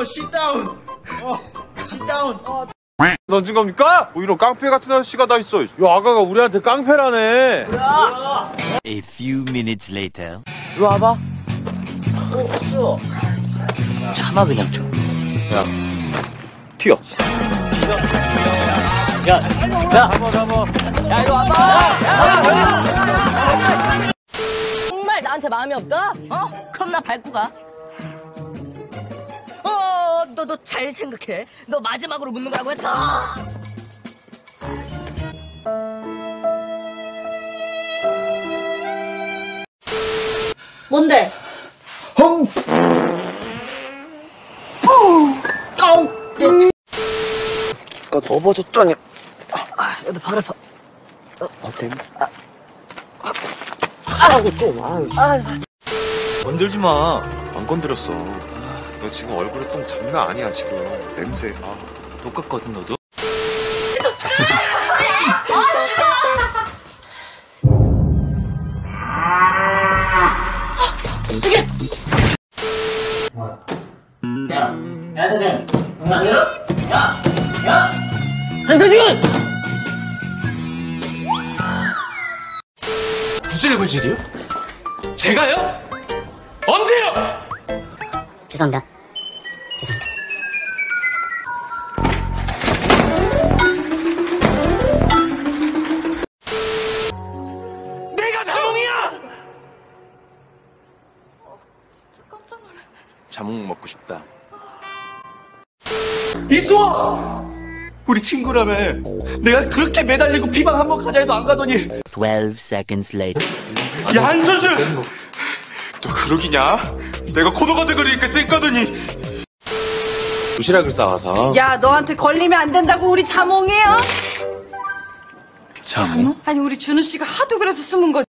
sit down. 던진 겁니까? 뭐 이런 깡패 같은 아저씨가 다 있어. 이 아가가 우리한테 깡패라네. A few minutes later. 이리 와봐. 참아 그냥 좀. 야, 튀어. 야, 잡아. 야, 이리 와봐. 정말 나한테 마음이 없다? 그럼 나 밟고 가. 너 잘 생각해. 너 마지막으로 묻는 거라고 했다. 뭔데? 기가 넘어졌더니. 여기 발 아파. 어때? 좀. 건들지 마. 안 건드렸어. 너 지금 얼굴에 똥 장난 아니야 지금. 냄새. 똑같거든 너도. 야, 한태준, 응 안 들어? 야, 한태준! 구질구질이요? 제가요? 언제요? 죄송합니다. 내가 자몽이야! 진짜 깜짝 놀랐네. 자몽 먹고 싶다. 이수아! 우리 친구라며. 내가 그렇게 매달리고 피방 한번 가자 해도 안 가더니. 12 seconds later. 야, 한서준! 너 그러기냐? 내가 코너가자 그러니까 쌩까더니. 도시락을 싸와서. 야, 너한테 걸리면 안 된다고 우리 자몽이에요? 자몽? 아니, 우리 준우 씨가 하도 그래서 숨은 거지.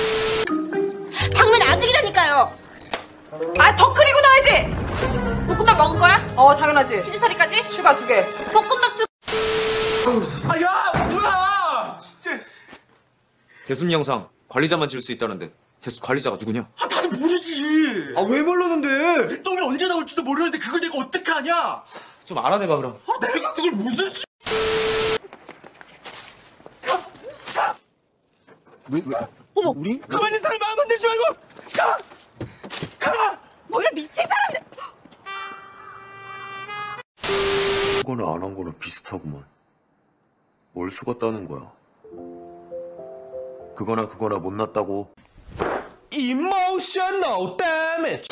당면 아직이라니까요. 더 끓이고 넣어야지. 볶음밥 먹을 거야? 당연하지. 치즈타리까지? 추가 2개. 볶음밥 두. 야, 뭐야! 진짜. 대순 영상 관리자만 질 수 있다는데 관리자가 누구냐? 나는 모르지. 왜 모르는데? 똥이 언제 나올지도 모르는데 그걸 내가 어떻게 아냐? 좀 알아내봐 그럼. 내가 그걸 무슨 왜? 어머, 우리? 가만히 있으면 마음 흔들지 말고 가! 뭐야, 미친 사람들. 한 거나 안 한 거나 비슷하구만. 뭘 속았다는 거야? 그거나 못났다고. Emotional damage.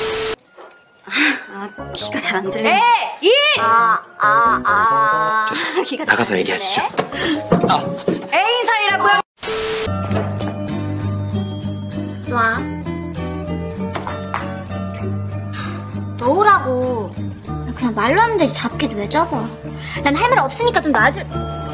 귀가 잘 안 들리네. 귀가 나가서 얘기하시죠. 애인 사이라고요? 와. 넣으라고. 그냥 말로 하면 되지 잡기도 왜 잡아. 난 할 말 없으니까 좀 놔줄.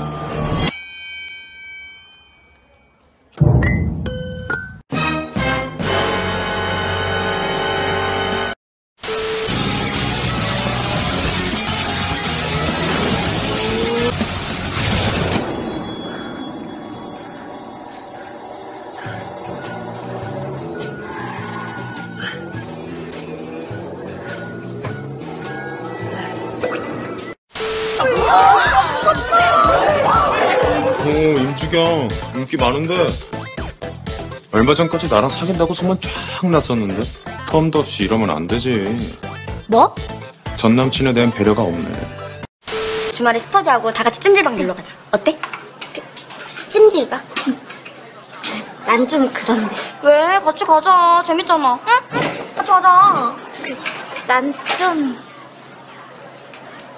임주경 인기 많은데 얼마 전까지 나랑 사귄다고 소문 쫙 났었는데 텀도 없이 이러면 안 되지. 뭐? 전 남친에 대한 배려가 없네. 주말에 스터디하고 다 같이 찜질방 놀러 가자. 어때? 찜질방? 난 좀 그런데. 왜? 같이 가자. 재밌잖아. 응? 같이 가자. 난 좀...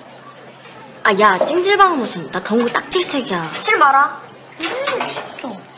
야, 찜질방은 무슨. 나 덩구 딱 질색이야. 실 마라. 진짜.